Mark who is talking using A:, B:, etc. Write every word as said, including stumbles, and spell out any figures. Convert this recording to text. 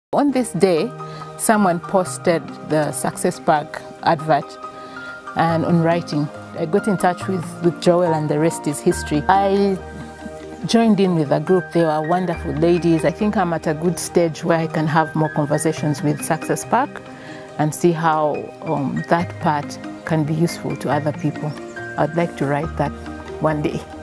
A: On this day, someone posted the SuccessSpark advert and on writing. I got in touch with, with Joel, and the rest is history. I joined in with a group. They were wonderful ladies. I think I'm at a good stage where I can have more conversations with SuccessSpark and see how um, that part can be useful to other people. I'd like to write that one day.